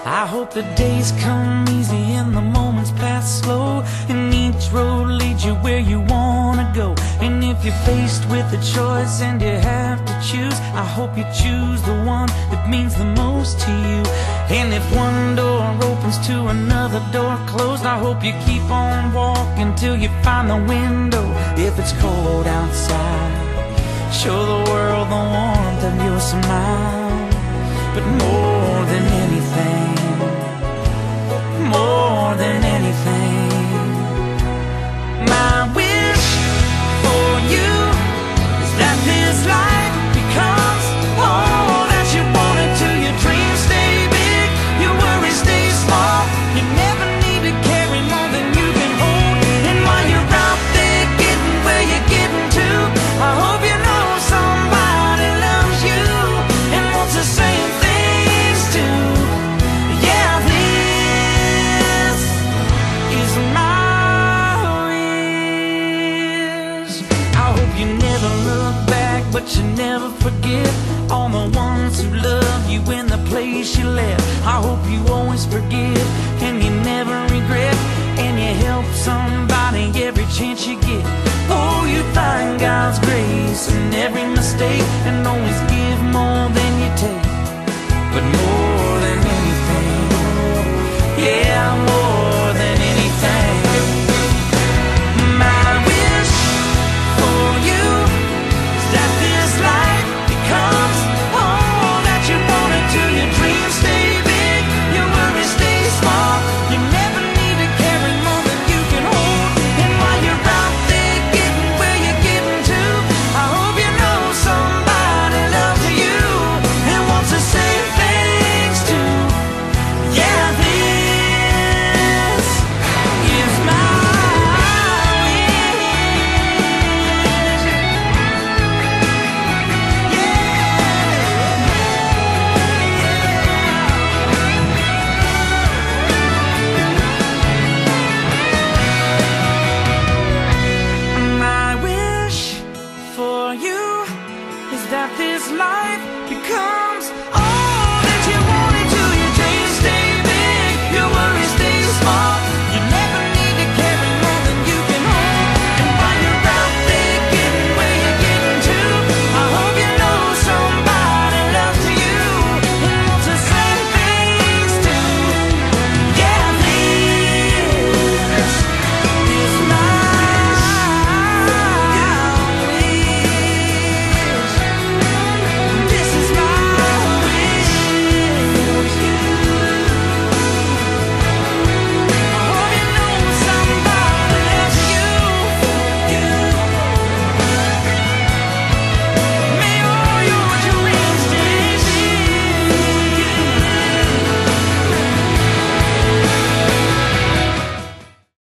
I hope the days come easy and the moments pass slow, and each road leads you where you wanna go. And if you're faced with a choice and you have to choose, I hope you choose the one that means the most to you. And if one door opens to another door closed, I hope you keep on walking till you find the window. If it's cold outside, show the world the warmth of your smile. But more than anything, more than anything, my wish for you is that this life becomes all that you want it to. Your dreams stay big, your worries stay small. You never need to carry more than you can hold. And while you're out there getting where you're getting to, I hope you know somebody loves you and wants the same things too. Yeah, this is my wish. I hope you never look back, but you never forget all the ones who love you in the place you left. I hope you always forgive and you never regret, and you help somebody every chance you get. Oh, you find God's grace in every mistake and always